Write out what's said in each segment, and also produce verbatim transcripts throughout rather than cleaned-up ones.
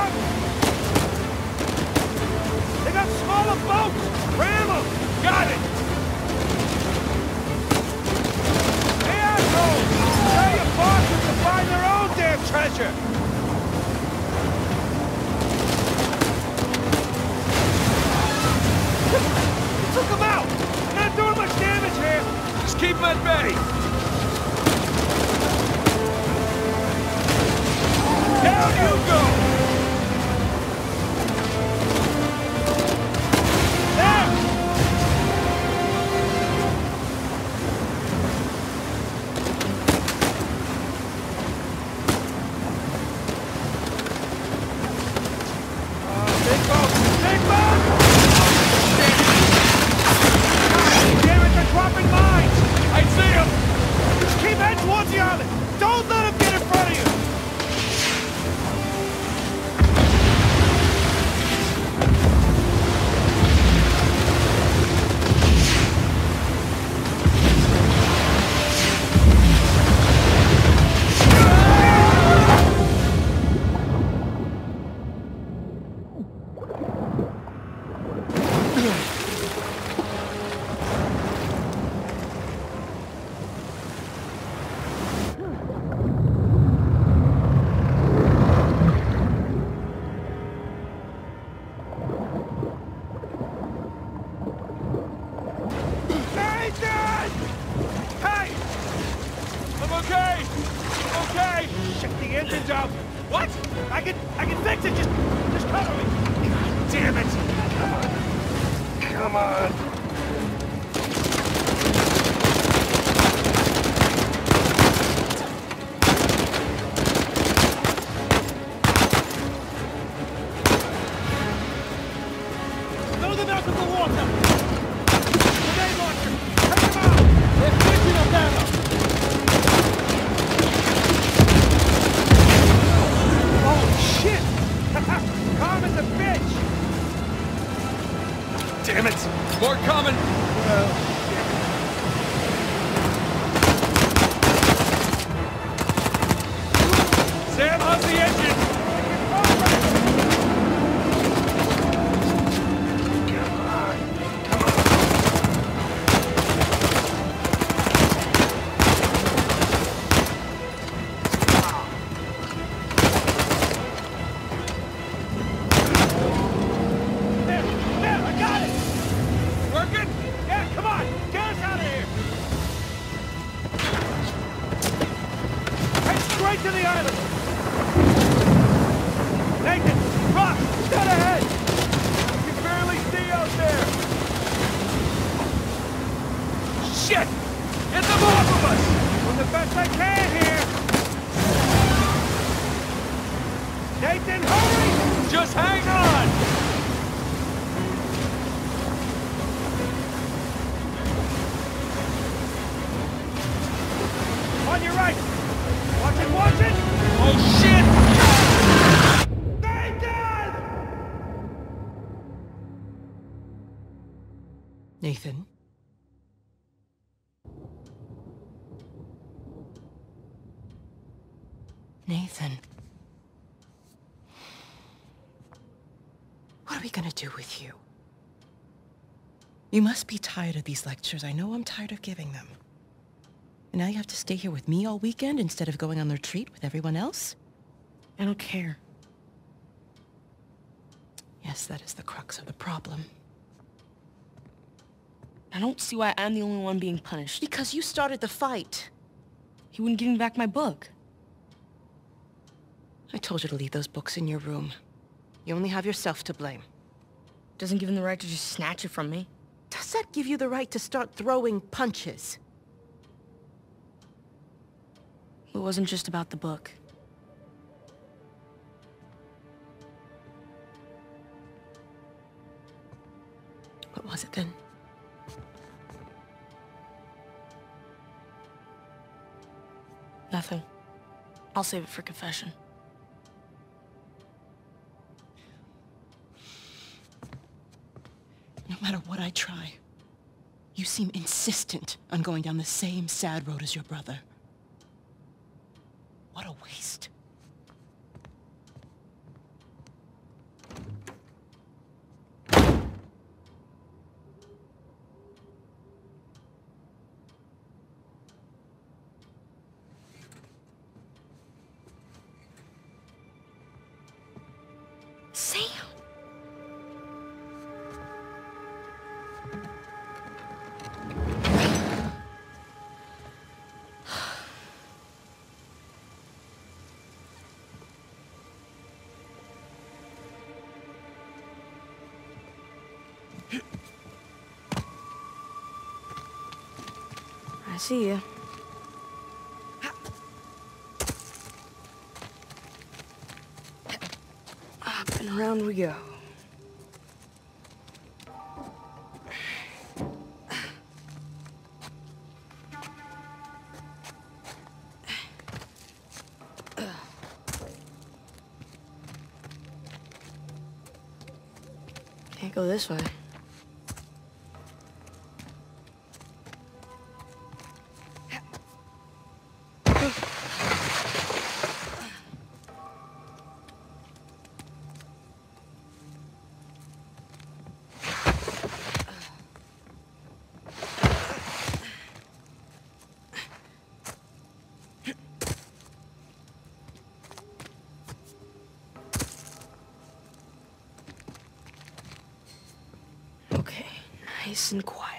They got smaller boats! Ram them! Got it! Hey, assholes! Tell your bosses to find their own damn treasure! Took them out! Not doing much damage here! Just keep them at bay! Down you go! There! Uh, big boat! Big boat! Damn it, they're dropping mines! I see them! Just keep heading towards the island! Don't let them get in front of you! What? I can, I can fix it. Just, just cover me. God damn it! Come on. Throw them out of the water. Grenade launcher. Take them out. They're pushing them down. Shit! Calm as a bitch! Damn it! More coming! Oh, shit. Sam, how's the engine? Come on! Come on! To the island! Nathan! Rock! Dead ahead! I can barely see out there! Shit! Get them off of us! Doing the best I can here! Nathan, hurry! Just hang on! On your right! Watch it, watch it! Oh, shit! Nathan! Nathan? Nathan? What are we gonna do with you? You must be tired of these lectures. I know I'm tired of giving them. And now you have to stay here with me all weekend instead of going on the retreat with everyone else? I don't care. Yes, that is the crux of the problem. I don't see why I'm the only one being punished. Because you started the fight. He wouldn't give me back my book. I told you to leave those books in your room. You only have yourself to blame. Doesn't give him the right to just snatch it from me. Does that give you the right to start throwing punches? It wasn't just about the book. What was it then? Nothing. I'll save it for confession. No matter what I try, you seem insistent on going down the same sad road as your brother. What a waste. Sam! I see you. Up and around we go. Can't go this way. Okay, nice and quiet.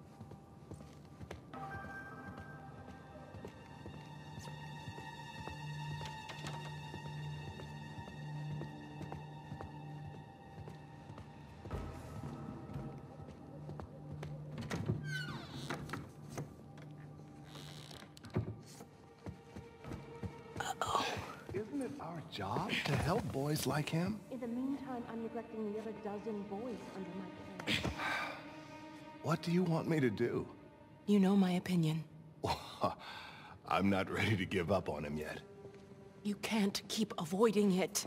Uh-oh. Isn't it our job to help boys like him? In the meantime, I'm neglecting the other dozen boys under my care. What do you want me to do? You know my opinion. I'm not ready to give up on him yet. You can't keep avoiding it.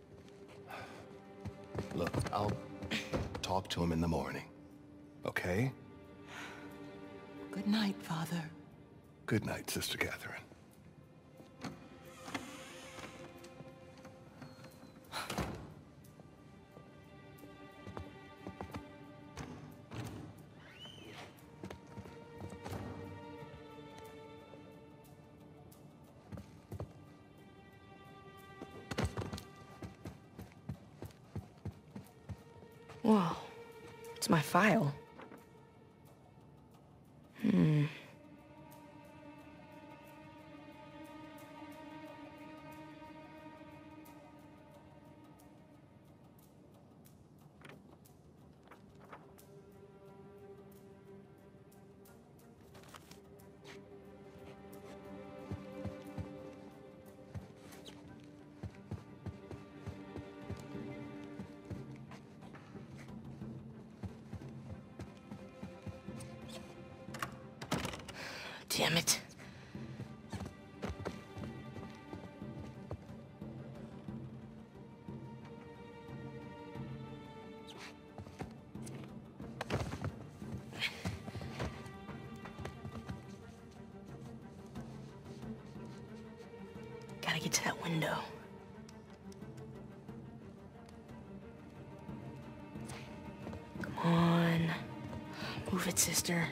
Look, I'll talk to him in the morning. Okay? Good night, Father. Good night, Sister Catherine. Whoa, it's my file. Hmm. Damn it. Gotta get to that window. Come on. Move it, sister.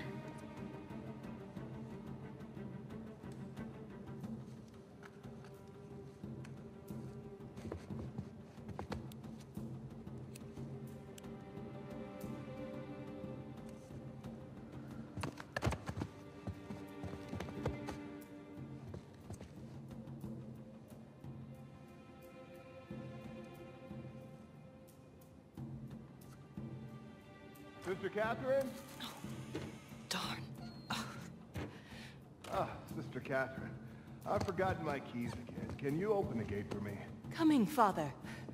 Sister Catherine? Darn. Ah, Sister Catherine. I've forgotten my keys again. Can you open the gate for me? Coming, Father.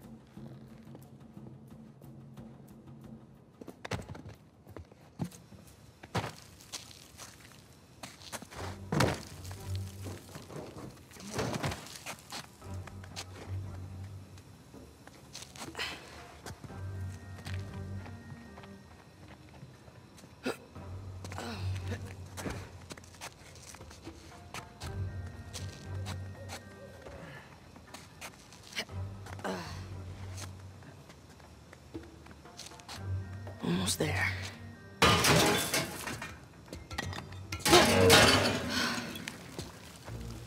Almost there.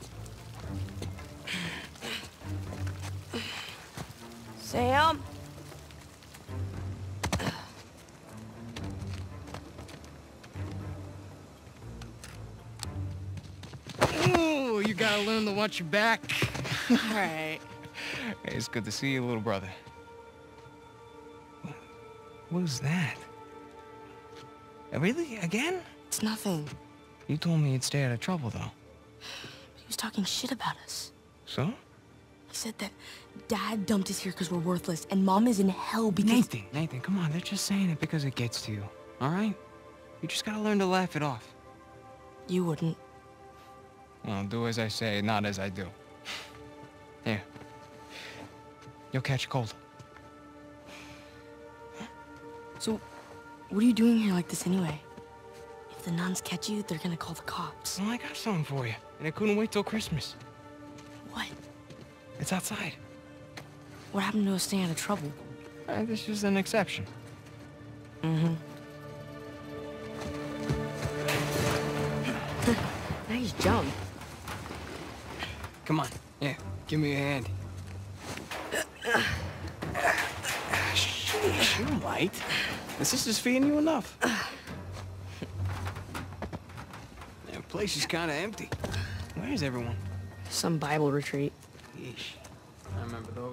Sam? gotta learn to watch your back. All right. Hey, it's good to see you, little brother. What was that? Uh, Really? Again? It's nothing. You told me you'd stay out of trouble, though. He was talking shit about us. So? He said that Dad dumped us here because we're worthless, and Mom is in hell because... Nathan, Nathan, come on. They're just saying it because it gets to you, all right? You just gotta learn to laugh it off. You wouldn't. Well, do as I say, not as I do. Here. You'll catch a cold. So, what are you doing here like this anyway? If the nuns catch you, they're gonna call the cops. Well, I got something for you, and I couldn't wait till Christmas. What? It's outside. What happened to us staying out of trouble? Uh, this is an exception. Mm-hmm. Nice jump. Come on. Yeah, give me a hand. Sheesh, you're light. The sister's feeding you enough. The place is kind of empty. Where's everyone? Some Bible retreat. Yeesh. I remember those.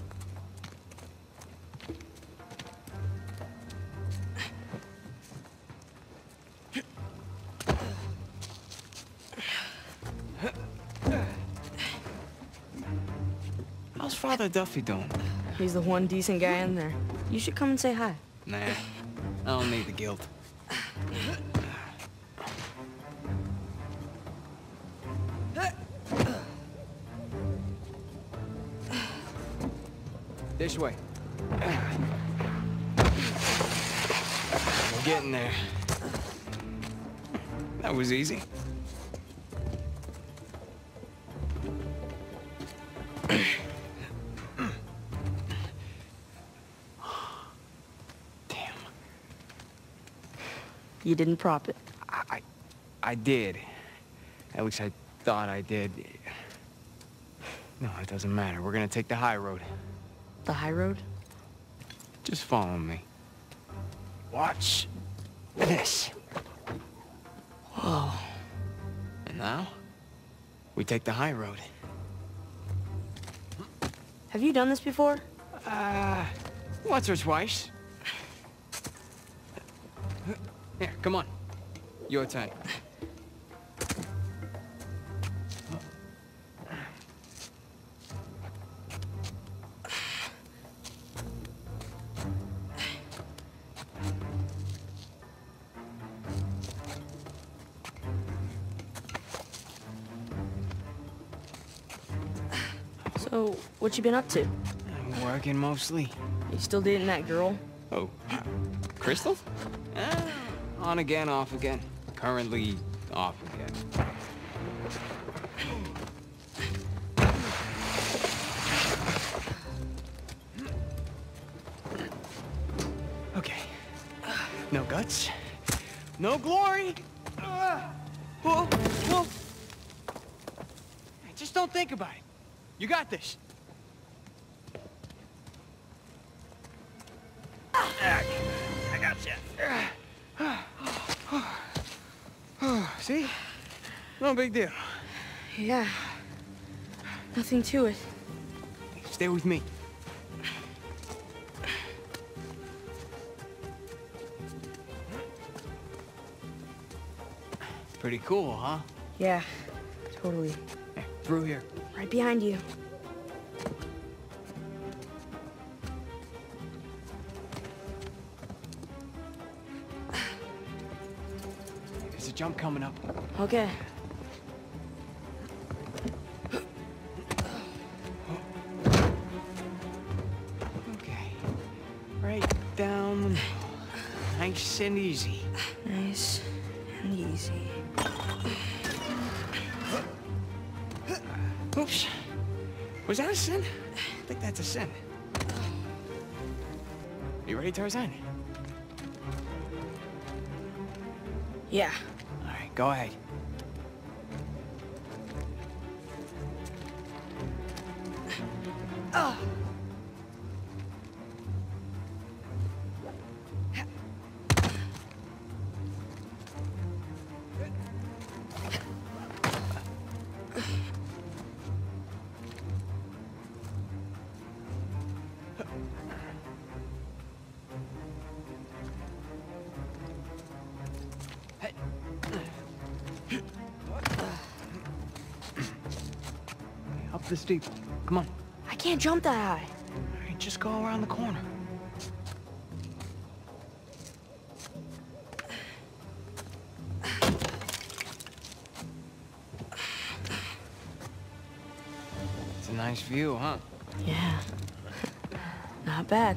How's Father Duffy doing? He's the one decent guy in there. You should come and say hi. Nah, I don't need the guilt. This way. We're getting there. That was easy. Damn. You didn't prop it. I, I, I did. At least I thought I did. No, it doesn't matter. We're gonna take the high road. The high road? Just follow me. Watch this. Whoa. And now, we take the high road. Have you done this before? Uh, once or twice. Here, come on. Your turn. So, what you been up to? I'm working mostly. You still dating that girl? Oh, Crystal? Eh, on again, off again. Currently off again. Okay. No guts. No glory. Whoa, whoa. Just don't think about it. You got this. I got you. See? No big deal. Yeah. Nothing to it. Stay with me. Pretty cool, huh? Yeah, totally. Hey, through here. Right behind you. There's a jump coming up. Okay. Okay. Right down the middle. Nice and easy. Nice and easy. Oops. Was that a sin? I think that's a sin. You ready, Tarzan? Yeah. All right, go ahead. Oh. the steeple. Come on. I can't jump that high. All right, just go around the corner. It's a nice view, huh? Yeah. Not bad.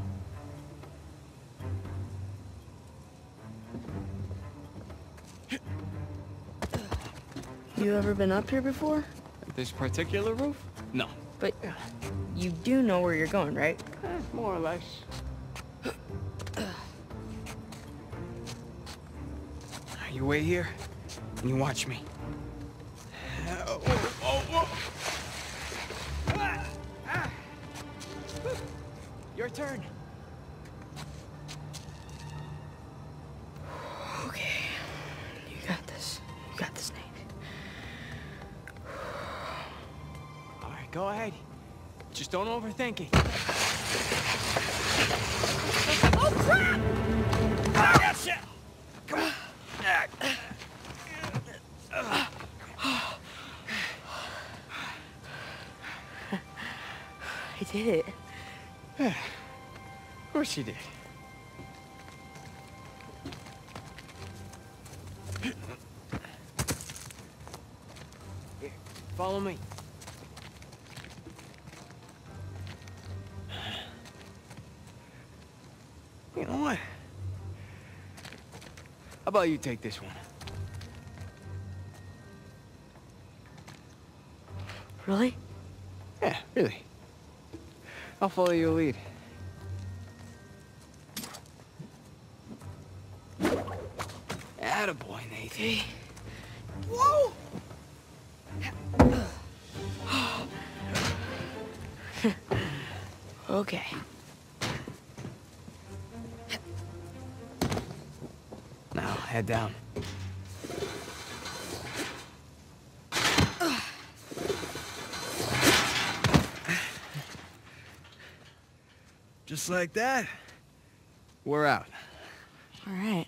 You ever been up here before? This particular roof? No. But you do know where you're going, right? Eh, more or less. You wait here, and you watch me. Oh, oh, oh, oh. Ah, ah. Your turn. Okay. You got this. You got this, Nate. All right, go ahead. Just don't overthink it. Oh, crap! I got shit! Come on. I did it. Of course you did. Here, follow me. You know what? How about you take this one? Really? Yeah, really. I'll follow your lead. Attaboy, Nathan. Whoa! Okay. Now, head down. Just like that, we're out. All right.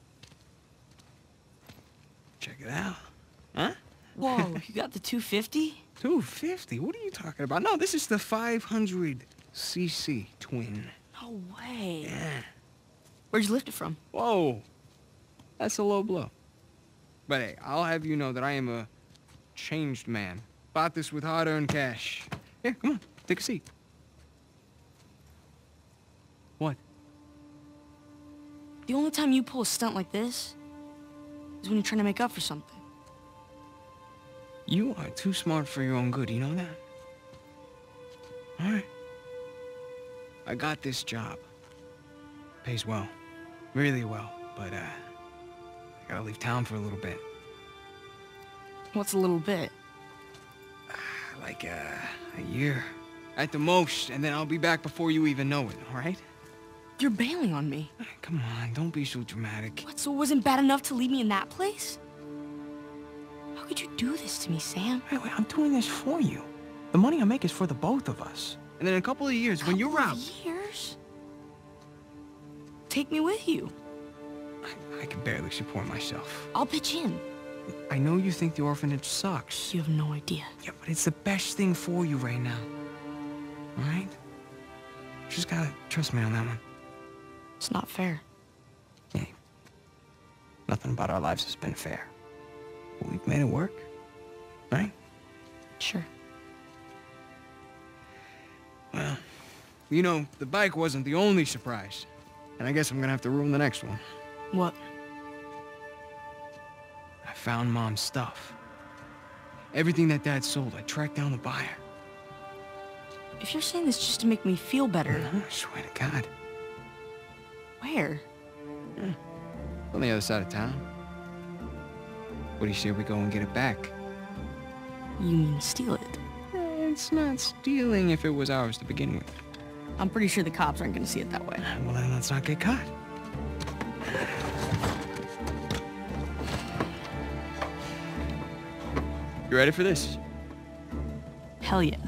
Check it out. Huh? Whoa, you got the two fifty? two fifty? What are you talking about? No, this is the five hundred c c twin. No way. Yeah. Where'd you lift it from? Whoa. That's a low blow. But hey, I'll have you know that I am a changed man. Bought this with hard-earned cash. Yeah, come on, take a seat. What? The only time you pull a stunt like this is when you're trying to make up for something. You are too smart for your own good, you know that? All right. I got this job. Pays well. Really well, but, uh, I gotta leave town for a little bit. What's a little bit? Like, uh, a year. At the most, and then I'll be back before you even know it, all right? You're bailing on me. Come on, don't be so dramatic. What, so it wasn't bad enough to leave me in that place? How could you do this to me, Sam? Wait, wait, I'm doing this for you. The money I make is for the both of us. And then in a couple of years, when you're Couple out... of years? Take me with you. I, I can barely support myself. I'll pitch in. I know you think the orphanage sucks. You have no idea. Yeah, but it's the best thing for you right now. All right? Just gotta trust me on that one. It's not fair. Hey, nothing about our lives has been fair. But we've made it work, right? Sure. Well, you know, the bike wasn't the only surprise. And I guess I'm gonna have to ruin the next one. What? I found Mom's stuff. Everything that Dad sold, I tracked down the buyer. If you're saying this just to make me feel better... No, I swear to God. Where? Yeah. On the other side of town. What do you say we go and get it back? You mean steal it? It's not stealing if it was ours to begin with. I'm pretty sure the cops aren't gonna see it that way. Well, then let's not get caught. You ready for this? Hell yeah.